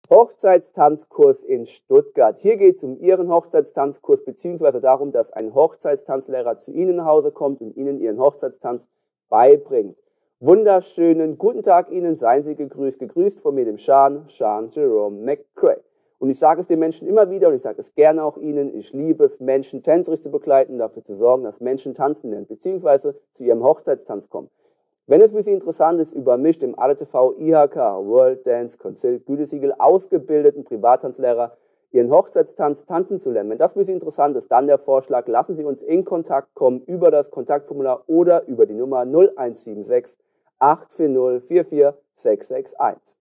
Hochzeitstanzkurs in Stuttgart. Hier geht es um Ihren Hochzeitstanzkurs bzw. darum, dass ein Hochzeitstanzlehrer zu Ihnen nach Hause kommt und Ihnen Ihren Hochzeitstanz beibringt. Wunderschönen guten Tag Ihnen, seien Sie gegrüßt. Gegrüßt von mir, dem Sean Jerome McCray. Und ich sage es den Menschen immer wieder und ich sage es gerne auch Ihnen, ich liebe es, Menschen tänzerisch zu begleiten, dafür zu sorgen, dass Menschen tanzen lernen bzw. zu ihrem Hochzeitstanz kommen. Wenn es für Sie interessant ist, über mich, dem ADTV IHK World Dance Council Gütesiegel ausgebildeten Privattanzlehrer, Ihren Hochzeitstanz tanzen zu lernen, wenn das für Sie interessant ist, dann der Vorschlag, lassen Sie uns in Kontakt kommen über das Kontaktformular oder über die Nummer 0176 840 44 661.